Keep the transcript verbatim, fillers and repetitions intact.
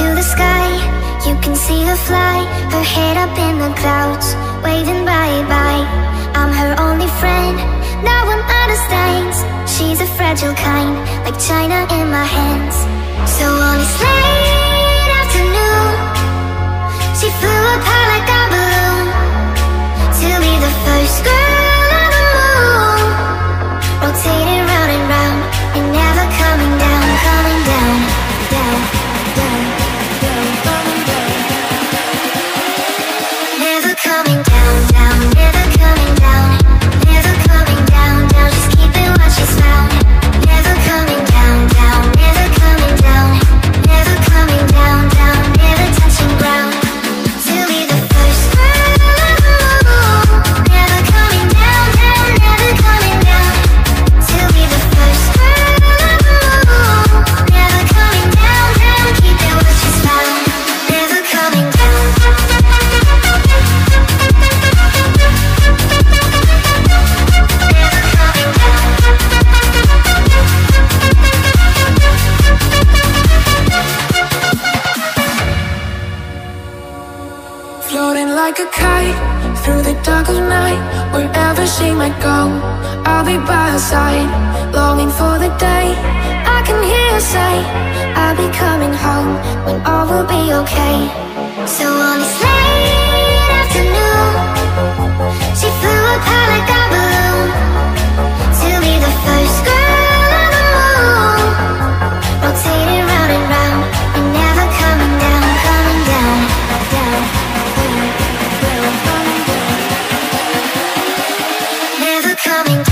to the sky, you can see her fly, her head up in the clouds, waving bye-bye. I'm her only friend, no one understands. She's a fragile kind, like china in my hands. So on this late afternoon, she flew up high like a balloon, to be the first girl on the moon, rotating round and round, and never coming down, coming down, down, down, down, coming down, never coming down, down, never coming down, never coming down, down, just keeping what she's found, never coming down, down, never coming down, never coming down, down, never touching ground, to be the first girl on the moon, never coming down, down, never coming down, to be the first girl on the moon, never coming down, down, keeping what she's found, never coming down. Floating like a kite through the dark of night, wherever she might go, I'll be by her side. Longing for the day I can hear her say, I'll be coming home when all will be okay. So on this late afternoon, she flew up high like a balloon, to be the first girl on the moon, rotating round and round, and never coming down, coming down, down, down, down, coming down, never coming down.